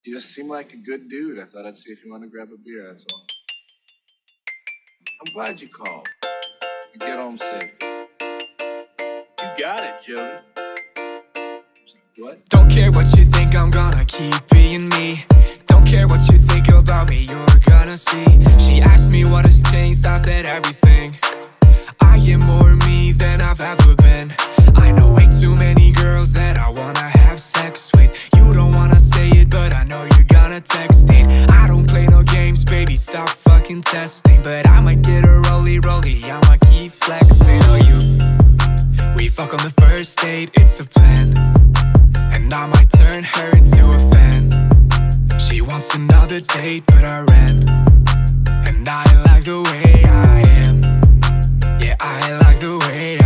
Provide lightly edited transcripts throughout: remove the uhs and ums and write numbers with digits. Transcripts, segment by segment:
You just seem like a good dude. I thought I'd see if you want to grab a beer, that's all. I'm glad you called. You get home safe. You got it, Jody. What? Don't care what you think, I'm gonna keep being me. Don't care what you think about me, you're gonna see. She asked me what has changed, I said everything. I am more me than I've ever been. I know way too many girls that I wanna have sex with. You don't wanna say it, but I know you're gonna text it. I don't play no games, baby, stop fucking testing. But I might get a rollie, I'ma keep flexing. Oh, you. We fuck on the first date, it's a plan. And I might turn her into a fan. She wants another date, but I ran. And I like the way I am. Yeah, I like the way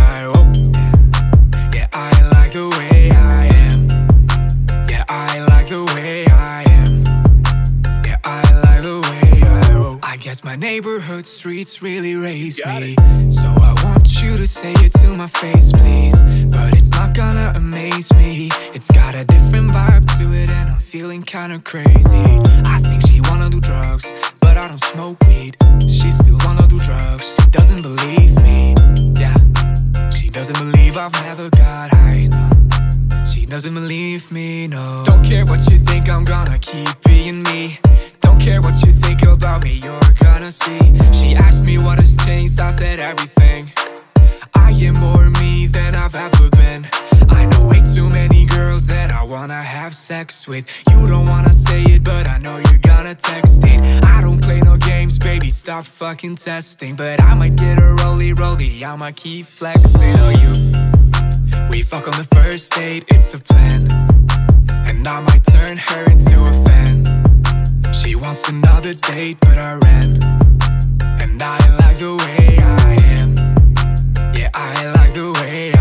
yeah, I like the way I am. Yeah, I like the way I am. Yeah, I like the way I guess my neighborhood streets really raised me. So I want you to say it to my face, please. But it's not gonna amaze me. It's got a different vibe to it and I'm feeling kinda crazy. I think she wanna do drugs, but I don't smoke weed. She still wanna do drugs, she doesn't believe me. Yeah, she doesn't believe I've never got high, no. She doesn't believe me, no. Don't care what you think, I'm gonna keep being me. Don't care what you think about me, you're gonna see. She asked me what has changed, I said everything. I am more me than I've ever been. I know way too many girls that I wanna have sex with. You don't wanna say it, but I know you're gonna text it. I don't play no games, baby, stop fucking testing. But I might get a rollie, I'ma keep flexing. Oh, you. We fuck on the first date, it's a plan. And I might turn her into a fan. She wants another date, but I ran. And I like the way I am. Yeah, I like the way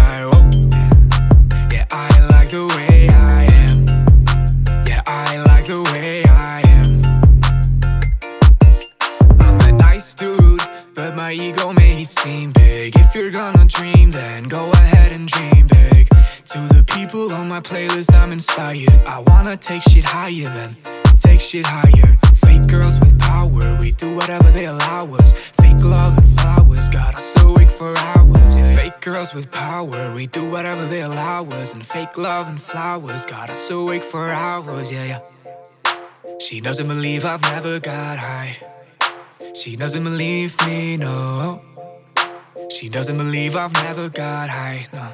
yeah, I like the way I am. Yeah, I like the way I am. I'm a nice dude, but my ego may seem big. If you're gonna dream, then go ahead and dream big. To the people on my playlist, I'm inspired. I wanna take shit higher than take shit higher. Fake girls with power, we do whatever they allow us. Fake love and flowers, got us awake for hours. Yeah, fake girls with power, we do whatever they allow us. And fake love and flowers, got us awake for hours, yeah. She doesn't believe I've never got high. She doesn't believe me, no. She doesn't believe I've never got high, no.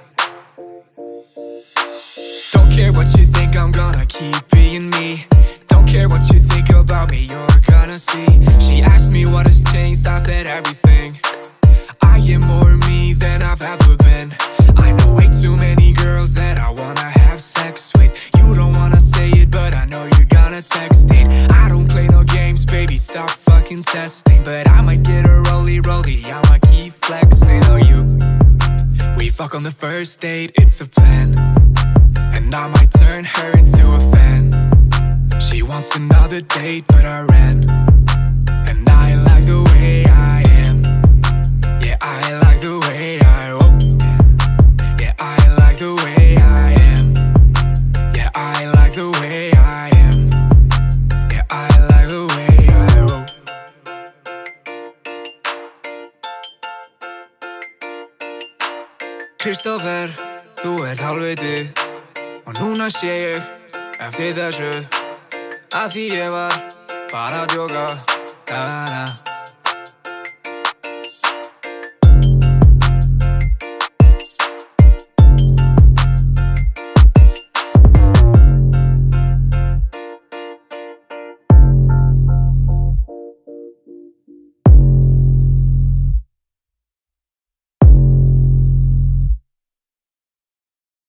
Don't care what you think, I'm gonna keep being me. Don't care what you think about me, you're gonna see. She asked me what has changed, I said everything. I am more me than I've ever been. I know way too many girls that I wanna have sex with. You don't wanna say it, but I know you're gonna text it. I don't play no games, baby, stop fucking testing. But I might get a rollie, I'ma keep flexing. Oh, you. We fuck on the first date, it's a plan. And I might turn her into a fan. She wants another date, but I ran. And I like the way I am. Yeah, I like the way yeah, I like the way I am. Yeah, I like the way I am. Yeah, I like the way Kristoffer, þú ert hálfviti. Og núna sé ég eftir þessu að því ég var bara að djóka.